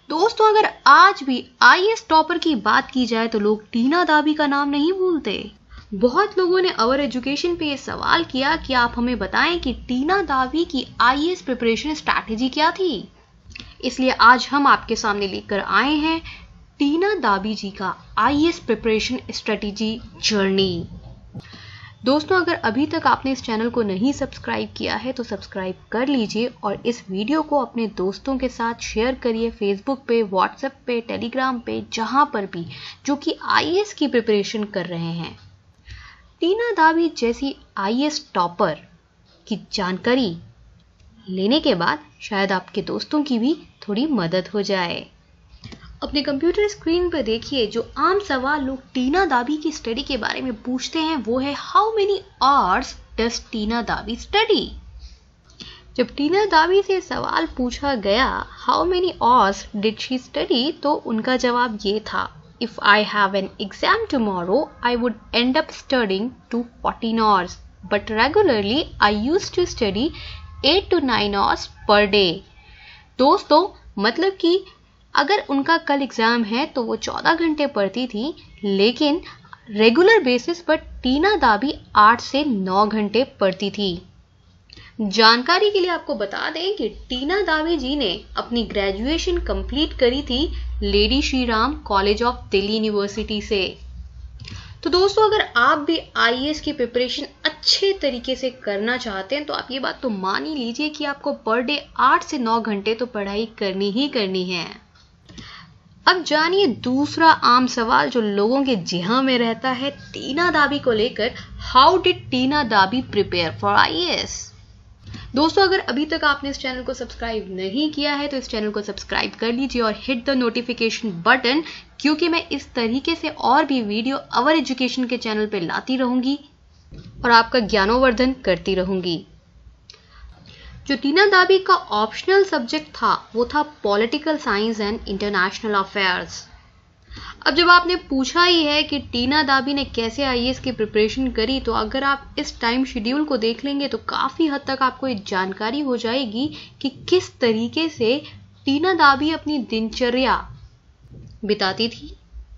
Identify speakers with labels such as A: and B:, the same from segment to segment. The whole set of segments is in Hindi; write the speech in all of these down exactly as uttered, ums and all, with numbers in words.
A: दोस्तों, अगर आज भी आई ए एस टॉपर की बात की जाए तो लोग टीना दाबी का नाम नहीं भूलते। बहुत लोगों ने अवर एजुकेशन पे ये सवाल किया कि आप हमें बताएं कि टीना दाबी की I A S preparation strategy क्या थी। इसलिए आज हम आपके सामने लेकर आए हैं टीना दाबी जी का I A S preparation strategy journey. दोस्तों, अगर अभी तक आपने इस चैनल को नहीं सब्सक्राइब किया है तो सब्सक्राइब कर लीजिए और इस वीडियो को अपने दोस्तों के साथ शेयर करिए, फेसबुक पे, व्हाट्सएप पे, टेलीग्राम पे, जहां पर भी जो कि आई ए एस की प्रिपरेशन कर रहे हैं। टीना दाबी जैसी आई ए एस टॉपर की जानकारी लेने के बाद शायद आपके दोस्तों की भी थोड़ी मदद हो जाए। अपने कंप्यूटर स्क्रीन पर देखिए, जो आम सवाल लोग टीना दाबी की स्टडी के बारे में पूछते हैं वो है how many hours does Tina Dabi study. जब टीना दाबी से सवाल पूछा गया how many hours did she study, तो उनका जवाब ये था, if I have an exam tomorrow I would end up studying to fourteen hours but regularly I used to study eight to nine hours per day. दोस्तों, मतलब कि अगर उनका कल एग्जाम है तो वो चौदह घंटे पढ़ती थी, लेकिन रेगुलर बेसिस पर टीना दाबी आठ से नौ घंटे पढ़ती थी। जानकारी के लिए आपको बता दें कि टीना दाबी जी ने अपनी ग्रेजुएशन कंप्लीट करी थी Lady Shri Ram College of Delhi University से। तो दोस्तों, अगर आप भी आई ए एस की प्रिपरेशन अच्छे तरीके से करना चाहते हैं तो आप ये बात तो मान ही लीजिए कि आपको पर डे आठ से नौ घंटे तो पढ़ाई करनी ही करनी है। अब जानिए दूसरा आम सवाल जो लोगों के जिहा में रहता है टीना दाबी को लेकर, how did Tina Dabi prepare for I A S. दोस्तों, अगर अभी तक आपने इस चैनल को सब्सक्राइब नहीं किया है तो इस चैनल को सब्सक्राइब कर लीजिए और हिट द नोटिफिकेशन बटन, क्योंकि मैं इस तरीके से और भी वीडियो अवर एजुकेशन के चैनल पे लाती रहूंगी और आपका ज्ञानोवर्धन करती रहूंगी। जो टीना दाबी का ऑप्शनल सब्जेक्ट था वो था political science and international affairs. अब जब आपने पूछा ही है कि टीना दाबी ने कैसे आई ए एस की प्रिपरेशन करी, तो अगर आप इस टाइम शेड्यूल को देख लेंगे तो काफी हद तक आपको ये जानकारी हो जाएगी कि किस तरीके से टीना दाबी अपनी दिनचर्या बिताती थी।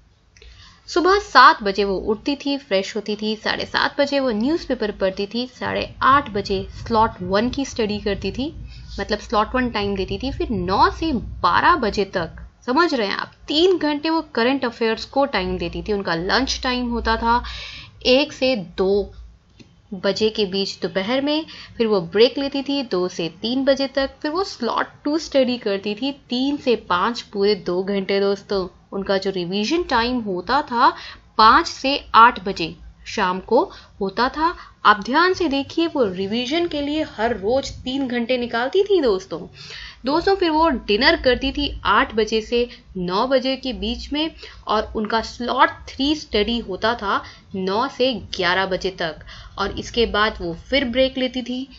A: सुबह सात बजे वो उठती थी, फ्रेश होती थी, साढ़े सात बजे वो न्यूज़पेपर पढ़ती थी, साढ़े आठ बजे स्लॉट वन की स्टडी करती थी, मतलब स्लॉट वन टाइम देती थी, फिर नौ से बारह बजे तक, समझ रहे हैं आप, तीन घंटे वो करंट अफेयर्स को टाइम देती थी। उनका लंच टाइम होता था एक से दो बजे के बीच दोपहर में, फिर वो ब्रेक लेती थी दो से तीन बजे तक, फिर वो स्लॉट टू स्टडी करती थी तीन से पाँच, पूरे दो घंटे। दोस्तों, उनका जो रिवीजन टाइम होता था पाँच से आठ बजे शाम को होता था। आप ध्यान से देखिए, वो रिवीजन के लिए हर रोज तीन घंटे निकालती थी। दोस्तों दोस्तों फिर वो डिनर करती थी आठ बजे से नौ बजे के बीच में, और उनका स्लॉट थ्री स्टडी होता था नौ से ग्यारह बजे तक, और इसके बाद वो फिर ब्रेक लेती थी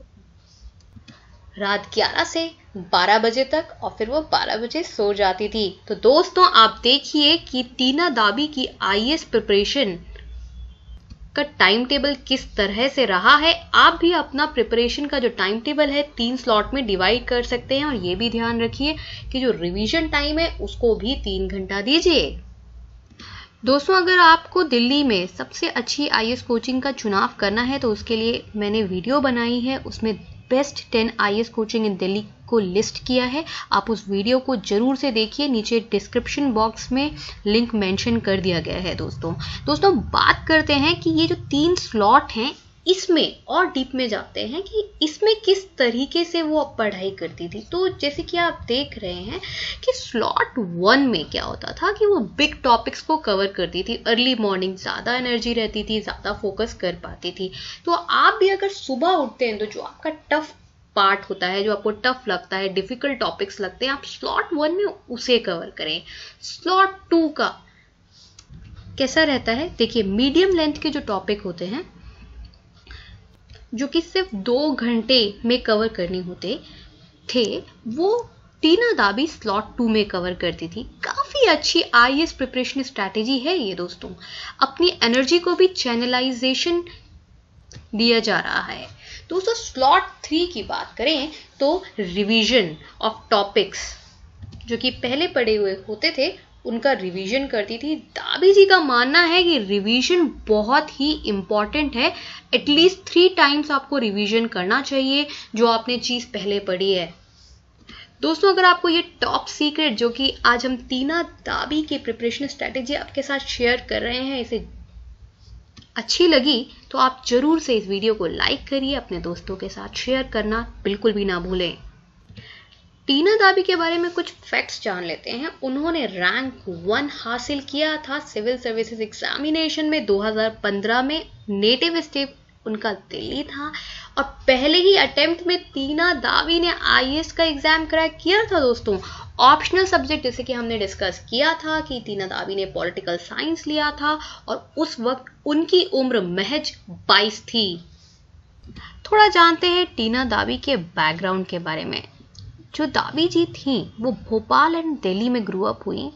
A: रात ग्यारह से बारह बजे तक, और फिर वो बारह बजे सो जाती थी। तो दोस्तों, आप देखिए कि टीना दाबी की आई ए एस प्रिपरेशन का टाइम टेबल किस तरह से रहा है। आप भी अपना प्रिपरेशन का जो टाइम टेबल है तीन स्लॉट में डिवाइड कर सकते हैं, और ये भी ध्यान रखिए कि जो रिवीजन टाइम है उसको भी तीन घंटा दीजिए। दोस्तों, अगर आपको दिल्ली में सबसे अच्छी आई ए एस कोचिंग का चुनाव करना है तो उसके लिए मैंने वीडियो बनाई है, उसमें best ten I A S coaching in Delhi को लिस्ट किया है। आप उस वीडियो को जरूर से देखिए, नीचे डिस्क्रिप्शन बॉक्स में लिंक मेंशन कर दिया गया है। दोस्तों दोस्तों बात करते हैं कि ये जो तीन स्लॉट हैं इसमें और डीप में जाते हैं कि इसमें किस तरीके से वो पढ़ाई करती थी। तो जैसे कि आप देख रहे हैं कि स्लॉट वन में क्या होता था कि वो बिग टॉपिक्स को कवर करती थी, अर्ली मॉर्निंग, ज़्यादा एनर्जी रहती थी, ज़्यादा फोकस कर पाती थी। तो आप भी अगर सुबह उठते हैं तो जो आपका टफ पार्ट होता है, जो आपको टफ लगता है, डिफिकल्ट टॉपिक्स लगते हैं, आप स्लॉट वन में उसे कवर करें। स्लॉट टू का कैसा रहता है, देखिए मीडियम लेंथ के जो टॉपिक होते हैं जो कि सिर्फ दो घंटे में कवर करने होते थे, वो टीना दाबी स्लॉट टू में कवर करती थी। काफी अच्छी I A S preparation strategy है ये। दोस्तों अपनी एनर्जी को भी चैनलाइजेशन दिया जा रहा है। दोस्तों स्लॉट थ्री की बात करें तो रिवीजन ऑफ टॉपिक्स जो कि पहले पढ़े हुए होते थे उनका रिवीजन करती थी। दाबी जी का मानना है कि रिवीजन बहुत ही इंपॉर्टेंट है, एटलीस्ट थ्री टाइम्स आपको रिवीजन करना चाहिए जो आपने चीज पहले पढ़ी है। दोस्तों, अगर आपको ये टॉप सीक्रेट जो कि आज हम टीना दाबी की प्रिपरेशन स्ट्रेटेजी आपके साथ शेयर कर रहे हैं इसे अच्छी लगी तो आप जरूर से इस वीडियो को लाइक करिए, अपने दोस्तों के साथ शेयर करना बिल्कुल भी ना भूलें। टीना दाबी के बारे में कुछ फैक्ट्स जान लेते हैं। उन्होंने रैंक वन हासिल किया था सिविल सर्विसेज एग्जामिनेशन में दो हज़ार पंद्रह में। नेटिव स्टेट उनका दिल्ली था और पहले ही अटेम्प्ट में टीना दाबी ने आईएएस का एग्जाम क्रैक किया था। दोस्तों, ऑप्शनल सब्जेक्ट जैसे कि हमने डिस्कस किया था कि टीना दाबी ने पॉलिटिकल साइंस लिया था और उस वक्त उनकी उम्र महज बाईस थी। थोड़ा जानते हैं टीना दाबी के बैकग्राउंड के बारे में। जो दाबी जी थी वो भोपाल एंड दिल्ली में ग्रो अप हुई।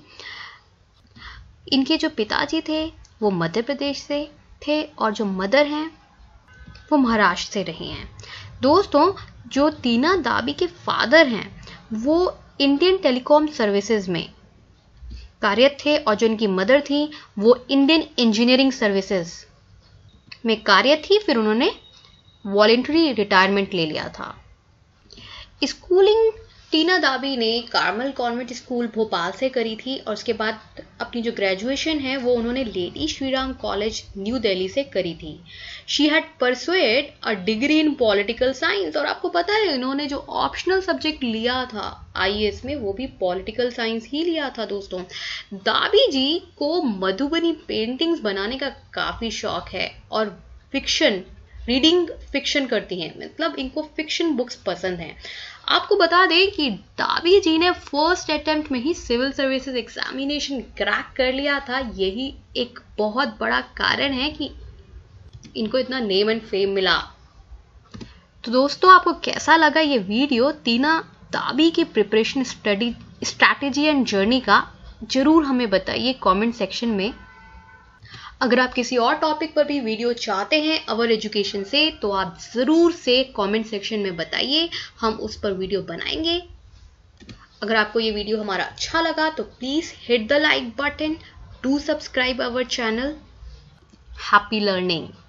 A: इनके जो पिताजी थे वो मध्य प्रदेश से थे और जो मदर हैं वो महाराष्ट्र से रही हैं। दोस्तों, जो टीना दाबी के फादर हैं वो इंडियन टेलीकॉम सर्विसेज में कार्यरत थे और जो इनकी मदर थी वो इंडियन इंजीनियरिंग सर्विसेज में कार्यरत थी। फिर उन्होंने वॉलेंटरी रिटायरमेंट ले लिया था। स्कूलिंग टीना दाबी ने कार्मल कॉन्वेंट स्कूल भोपाल से करी थी और उसके बाद अपनी जो ग्रेजुएशन है वो उन्होंने Lady Shriram College New Delhi से करी थी। She had pursued a degree in political science और आपको पता है इन्होंने जो ऑप्शनल सब्जेक्ट लिया था आईएएस में वो भी पॉलिटिकल साइंस ही लिया था। दोस्तों, दाबी जी को मधुबनी पेंटिंग्स बनाने का काफी शौक है और फिक्शन रीडिंग फिक्शन करती हैं, मतलब इनको फिक्शन बुक्स पसंद हैं। आपको बता दें कि दाबी जी ने फर्स्ट अटेम्प्ट में ही सिविल सर्विसेज एग्जामिनेशन क्रैक कर लिया था। यही एक बहुत बड़ा कारण है कि इनको इतना नेम एंड फेम मिला। तो दोस्तों, आपको कैसा लगा ये वीडियो टीना दाबी की preparation study strategy and journey का, जरूर हमें बताइए कमेंट सेक्शन में। अगर आप किसी और टॉपिक पर भी वीडियो चाहते हैं अवर एजुकेशन से तो आप जरूर से कमेंट सेक्शन में बताइए, हम उस पर वीडियो बनाएंगे। अगर आपको ये वीडियो हमारा अच्छा लगा तो please hit the like button, do subscribe our channel. Happy learning.